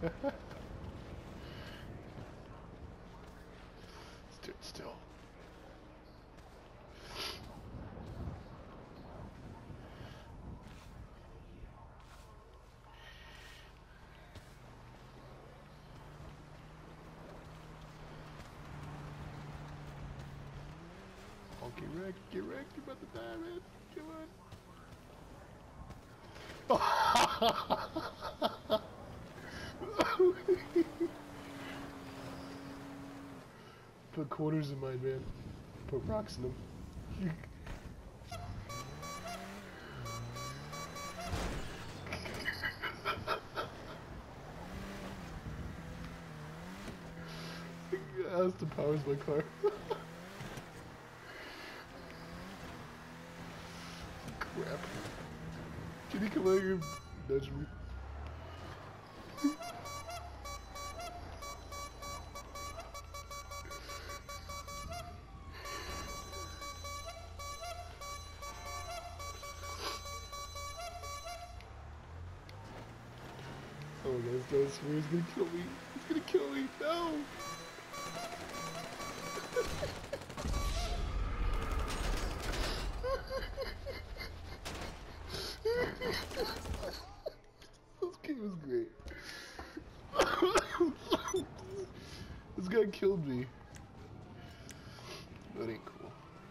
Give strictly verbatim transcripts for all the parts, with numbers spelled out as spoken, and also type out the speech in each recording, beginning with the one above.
Stood still. Oh, get wrecked, get wrecked, you're about to die, man. Come on. Put quarters in mine, man. Put rocks in them. Aston powers my car. Crap. Can you come out here and nudge me? Oh my god, this guy's he's gonna kill me. He's gonna kill me. No! This game is great. This guy killed me. That ain't cool.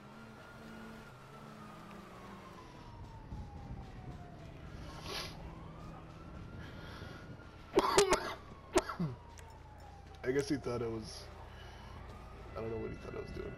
I guess he thought I was... I don't know what he thought I was doing.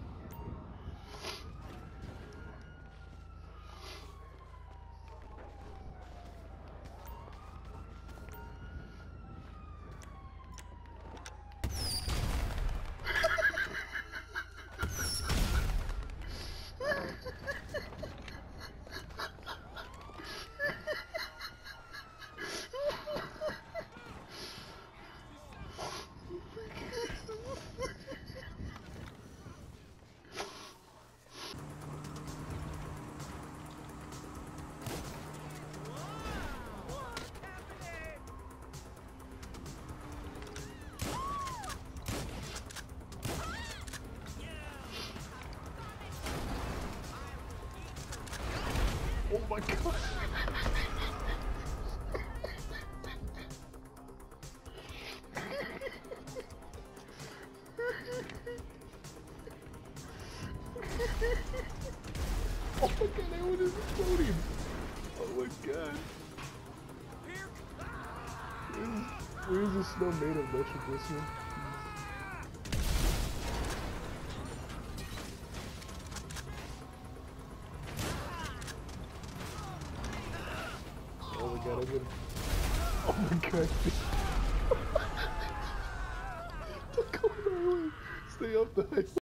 Oh my god! Oh my god, that one is exploding! Oh my god! Where's, where's the snow made of nitroglycerin? Oh my god, I'm gonna... Oh my god. Don't go my way. Stay up the highway.